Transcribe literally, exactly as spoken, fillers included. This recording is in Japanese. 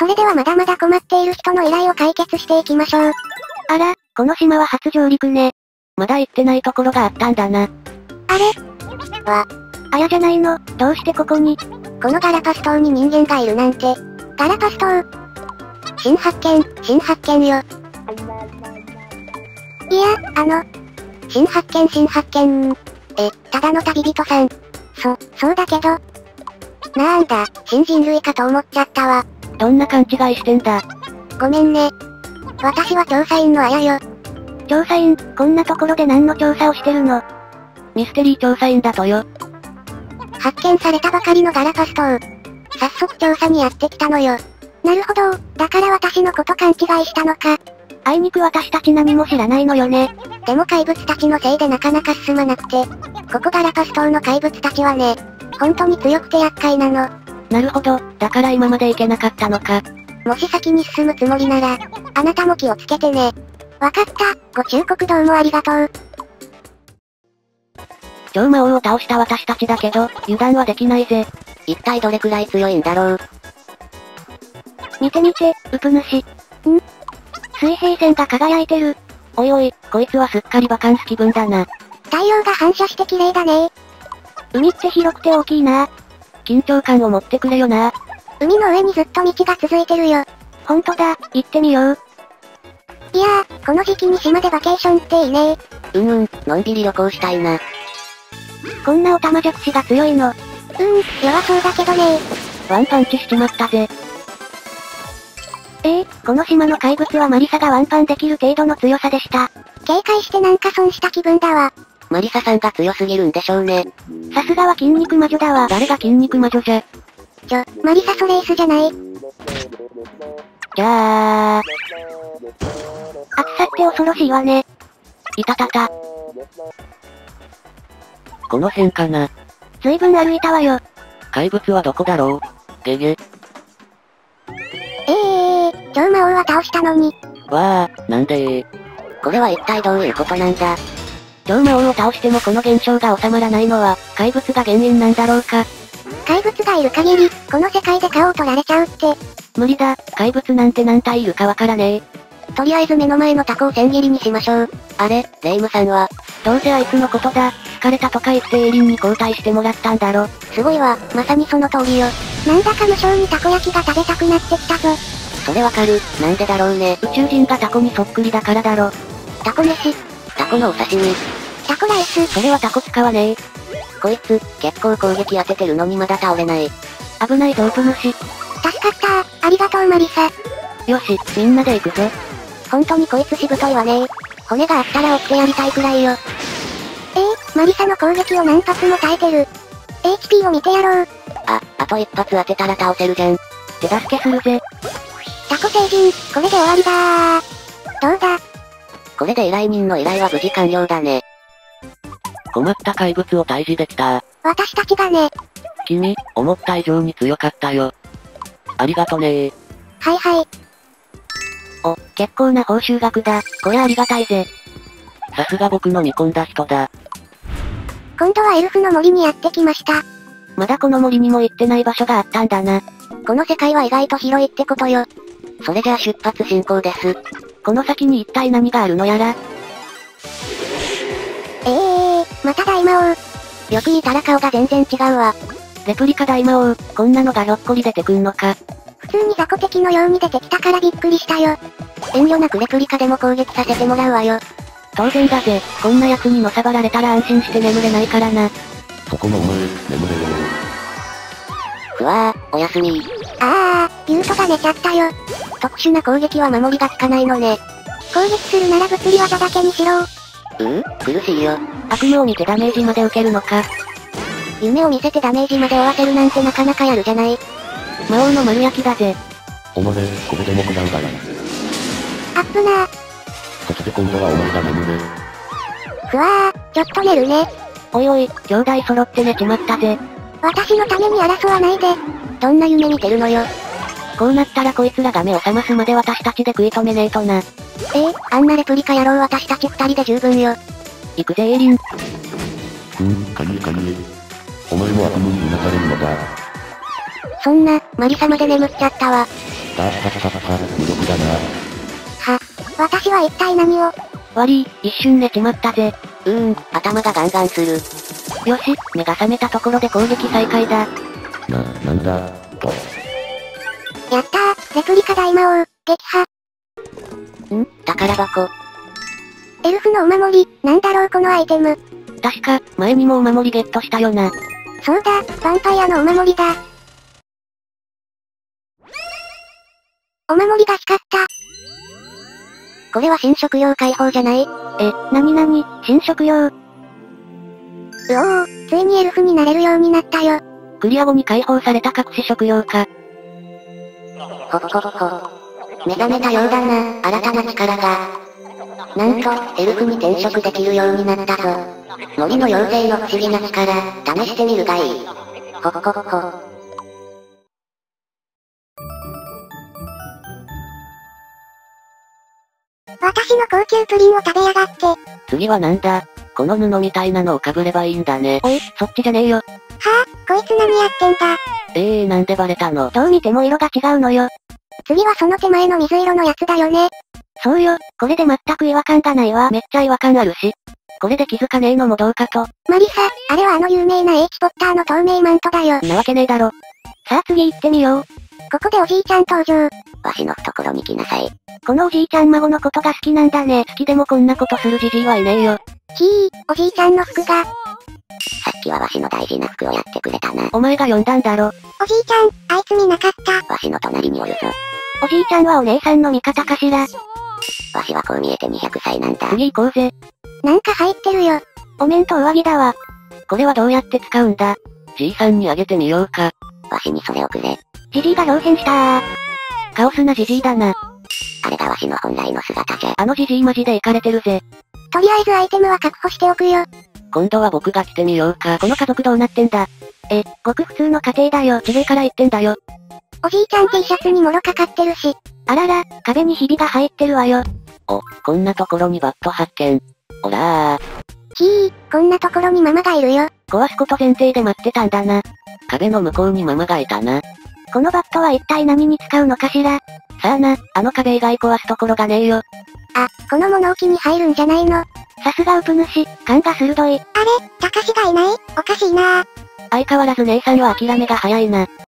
それではまだまだ困っている人の依頼を解決していきましょう。 あら、この島は初上陸ね。まだ行ってないところがあったんだな。 あれわ。 あやじゃないの、どうしてここに？ このガラパス島に人間がいるなんて。ガラパス島。新発見、新発見よ。いや、あの、新発見新発見。え、ただの旅人さん。そ、そうだけど。なんだ、新人類かと思っちゃったわ。 どんな勘違いしてんだ。 ごめんね。私は調査員のあやよ。 調査員、こんなところで何の調査をしてるの？ミステリー調査員だとよ。 発見されたばかりのガラパス島。早速調査にやってきたのよ。なるほど、だから私のこと勘違いしたのか。 あいにく私たち何も知らないのよね。 でも怪物たちのせいでなかなか進まなくて。ここガラパス島の怪物たちはね、本当に強くて厄介なの。 なるほど、だから今まで行けなかったのか。 もし先に進むつもりなら、あなたも気をつけてね。わかった、ご忠告どうもありがとう。 超魔王を倒した私たちだけど、油断はできないぜ。 一体どれくらい強いんだろう。 見てみて、ウプ主。ん？水平線が輝いてる。 おいおい、こいつはすっかりバカンス気分だな。 太陽が反射して綺麗だね。 海って広くて大きいな。 緊張感を持ってくれよな。 海の上にずっと道が続いてるよ。 ほんとだ、行ってみよう。 いやー、この時期に島でバケーションっていいね。 うんうん、のんびり旅行したいな。 こんなオタマジャクシが強いの。 うーん、弱そうだけどね。 ワンパンチしちまったぜ。 ええー、この島の怪物はマリサがワンパンできる程度の強さでした。 警戒してなんか損した気分だわ。 マリサさんが強すぎるんでしょうね。 さすがは筋肉魔女だわ。 誰が筋肉魔女じゃ。 ちょ、マリサソレースじゃない。 じゃあ。 暑さって恐ろしいわね。 いたたた。この辺かな。 ずいぶん歩いたわよ。 怪物はどこだろう。ゲゲ。 ええー、超魔王は倒したのに。 わあ、なんでー。これは一体どういうことなんだ。 超魔王を倒してもこの現象が収まらないのは、怪物が原因なんだろうか。 怪物がいる限り、この世界で顔を取られちゃうって。 無理だ、怪物なんて何体いるかわからねえ。 とりあえず目の前のタコを千切りにしましょう。 あれ、レイムさんは、 どうせあいつのことだ、疲れたとか言ってエイリンに交代してもらったんだろ。 すごいわ、まさにその通りよ。なんだか無性にタコ焼きが食べたくなってきたぞ。 それわかる、なんでだろうね。 宇宙人がタコにそっくりだからだろ。 タコ飯。 タコのお刺身。 タコライス。 それはタコ使わねえ。 こいつ、結構攻撃当ててるのにまだ倒れない。 危ないぞウプ主。 助かったありがとうマリサ。 よし、みんなで行くぞ。 本当にこいつしぶといわね。骨があったら折ってやりたいくらいよ。えー、マリサの攻撃を何発も耐えてる。エイチピー を見てやろう。 あ、あと一発当てたら倒せるじゃん。 手助けするぜ。 タコ星人、これで終わりだー。どうだ？ これで依頼人の依頼は無事完了だね。困った怪物を退治できた。 私たちがね。 君、思った以上に強かったよ。ありがとねー。 はいはい。 お、結構な報酬額だ。これありがたいぜ。 さすが僕の見込んだ人だ。 今度はエルフの森にやってきました。 まだこの森にも行ってない場所があったんだな。 この世界は意外と広いってことよ。 それじゃあ出発進行です。 この先に一体何があるのやら。 ええー、また大魔王。よく見たら顔が全然違うわ。 レプリカ大魔王、こんなのがひょっこり出てくんのか。 普通に雑魚敵のように出てきたからびっくりしたよ。遠慮なくレプリカでも攻撃させてもらうわよ。 当然だぜ、こんな奴にのさばられたら安心して眠れないからな。 そこのお前、眠れよ。 ふわー、おやすみ。 あー、ユートが寝ちゃったよ。特殊な攻撃は守りが効かないのね。攻撃するなら物理技だけにしろ。 うぅ、苦しいよ。 悪夢を見てダメージまで受けるのか。 夢を見せてダメージまで負わせるなんてなかなかやるじゃない。 魔王の丸焼きだぜ。 お前、これでも食らうがな。 アップなー。 そして今度はお前が眠れ。 ふわー、ちょっと寝るね。 おいおい、兄弟揃って寝ちまったぜ。 私のために争わないで。どんな夢見てるのよ。 こうなったらこいつらが目を覚ますまで私たちで食い止めねえとな。 えー、あんなレプリカ野郎私たち二人で十分よ。 行くぜエイリン。 ふん、かりえかりえ。お前も悪夢にうなされるのだ。 そんな、マリサまで眠っちゃったわ。 さあさっさっさ、無力だな。 は、私は一体何を。 悪い、一瞬寝ちまったぜ。 うーん、頭がガンガンする。 よし、目が覚めたところで攻撃再開だ。 な、なんだ、と。 やったー、レプリカ大魔王、撃破。 ん宝箱。 エルフのお守り、なんだろうこのアイテム。 確か、前にもお守りゲットしたよな。 そうだ、ヴァンパイアのお守りだ。お守りが光った。これは新食用解放じゃない？ え、なになに、新食用。 うおー、ついにエルフになれるようになったよ。 クリア後に解放された隠し食用か。 ほっほっほ。目覚めたようだな、新たな力が。なんと、エルフに転職できるようになったぞ。森の妖精の不思議な力、試してみるがいい。ほっほっほ。 私の高級プリンを食べやがって。は次はなんだ？この布みたいなのをかぶればいいんだね。 おい、そっちじゃねえよ。 ぁ、こいつ何やってんだ。 ええー、なんでバレたの？ どう見ても色が違うのよ。 次はその手前の水色のやつだよね。 そうよ、これで全く違和感がないわ。 めっちゃ違和感あるし。これで気づかねえのもどうかと。 マリサ、あれはあの有名な H ポッターの透明マントだよ。 なわけねえだろ。さあ次行ってみよう。 ここでおじいちゃん登場。 わしの懐に来なさい。 このおじいちゃん孫のことが好きなんだね。 好きでもこんなことするじじいはいねえよ。 ひー、おじいちゃんの服が。 さっきはわしの大事な服をやってくれたな。 お前が呼んだんだろ。 おじいちゃん、あいつ見なかった。 わしの隣におるぞ。 おじいちゃんはお姉さんの味方かしら。 わしはこう見えてにひゃくさいなんだ。 次行こうぜ。 なんか入ってるよ。 お面と上着だわ。 これはどうやって使うんだ？じいさんにあげてみようか。わしにそれをくれ。 じじいが表変したー。カオスなじじいだな。 あれがわしの本来の姿じゃ。 あのじじいマジでイカれてるぜ。 とりあえずアイテムは確保しておくよ。 今度は僕が着てみようか。 この家族どうなってんだ？え、ごく普通の家庭だよ。地上から言ってんだよ。 おじいちゃん T シャツにもろかかってるし。 あらら、壁にひびが入ってるわよ。 お、こんなところにバット発見。おらー。 ひー、こんなところにママがいるよ。 壊すこと前提で待ってたんだな。 壁の向こうにママがいたな。 このバットは一体何に使うのかしら？ さあな、あの壁以外壊すところがねえよ。 あ、この物置に入るんじゃないの？ さすがウプ主、勘が鋭い。 あれ、たかしがいない？おかしいなぁ。 相変わらず姉さんは諦めが早いな。